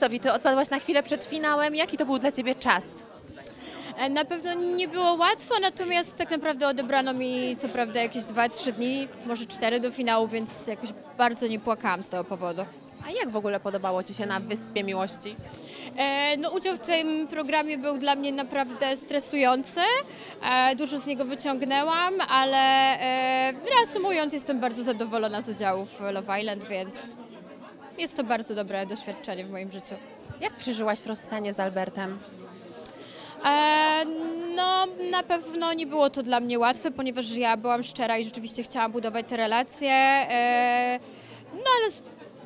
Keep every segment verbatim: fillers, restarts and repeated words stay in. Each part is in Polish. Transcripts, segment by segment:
Sofi, ty odpadłaś na chwilę przed finałem. Jaki to był dla ciebie czas? Na pewno nie było łatwo, natomiast tak naprawdę odebrano mi co prawda jakieś dwa trzy dni, może cztery do finału, więc jakoś bardzo nie płakałam z tego powodu. A jak w ogóle podobało ci się na Wyspie Miłości? E, no, udział w tym programie był dla mnie naprawdę stresujący, e, dużo z niego wyciągnęłam, ale e, reasumując jestem bardzo zadowolona z udziału w Love Island, więc jest to bardzo dobre doświadczenie w moim życiu. Jak przeżyłaś rozstanie z Albertem? E, no na pewno nie było to dla mnie łatwe, ponieważ ja byłam szczera i rzeczywiście chciałam budować te relacje, e, no ale z,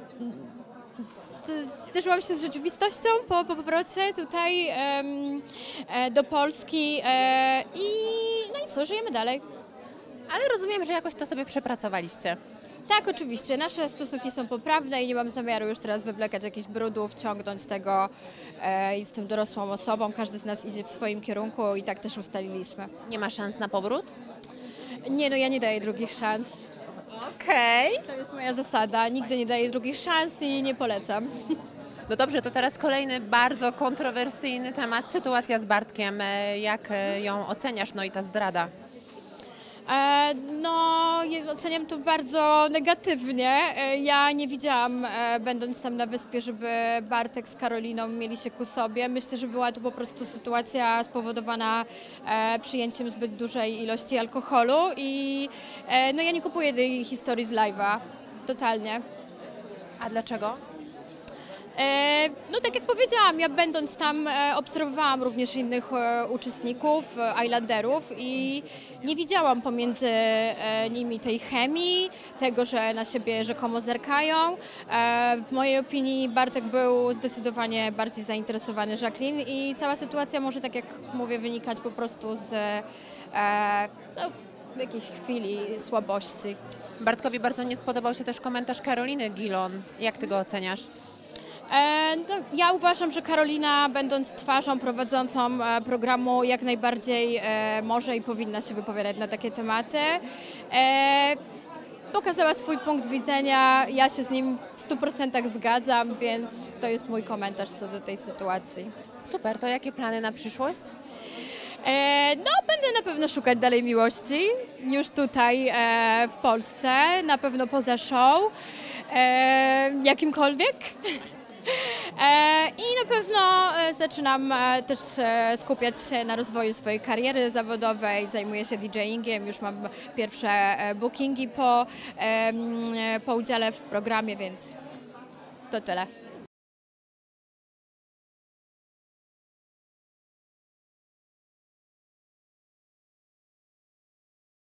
z, zderzyłam się z rzeczywistością po, po powrocie tutaj em, e, do Polski e, i no i co, żyjemy dalej. Ale rozumiem, że jakoś to sobie przepracowaliście. Tak, oczywiście. Nasze stosunki są poprawne i nie mam zamiaru już teraz wywlekać jakichś brudów, ciągnąć tego. E, jestem dorosłą osobą, każdy z nas idzie w swoim kierunku i tak też ustaliliśmy. Nie ma szans na powrót? Nie, no ja nie daję drugich szans. Okej. To jest moja zasada. Nigdy nie daję drugich szans i nie polecam. No dobrze, to teraz kolejny bardzo kontrowersyjny temat. Sytuacja z Bartkiem. E, Jak e, ją oceniasz? No i ta zdrada. E, no, je- oceniam to bardzo negatywnie. E, ja nie widziałam, e, będąc tam na wyspie, żeby Bartek z Karoliną mieli się ku sobie. Myślę, że była to po prostu sytuacja spowodowana e, przyjęciem zbyt dużej ilości alkoholu i e, no, ja nie kupuję tej historii z live'a. Totalnie. A dlaczego? E, No tak jak powiedziałam, ja będąc tam e, obserwowałam również innych e, uczestników, e, Islanderów i nie widziałam pomiędzy e, nimi tej chemii, tego, że na siebie rzekomo zerkają. E, W mojej opinii Bartek był zdecydowanie bardziej zainteresowany Jacqueline i cała sytuacja może, tak jak mówię, wynikać po prostu z e, no, jakiejś chwili słabości. Bartkowi bardzo nie spodobał się też komentarz Karoliny Gilon. Jak ty go oceniasz? E, no, ja uważam, że Karolina, będąc twarzą prowadzącą e, programu, jak najbardziej e, może i powinna się wypowiadać na takie tematy. E, pokazała swój punkt widzenia, ja się z nim w stu procentach zgadzam, więc to jest mój komentarz co do tej sytuacji. Super, to jakie plany na przyszłość? E, no, będę na pewno szukać dalej miłości, już tutaj e, w Polsce, na pewno poza show, e, jakimkolwiek. E, I na pewno e, zaczynam e, też e, skupiać się na rozwoju swojej kariery zawodowej, zajmuję się DJingiem, już mam pierwsze e, bookingi po, em, e, po udziale w programie, więc to tyle.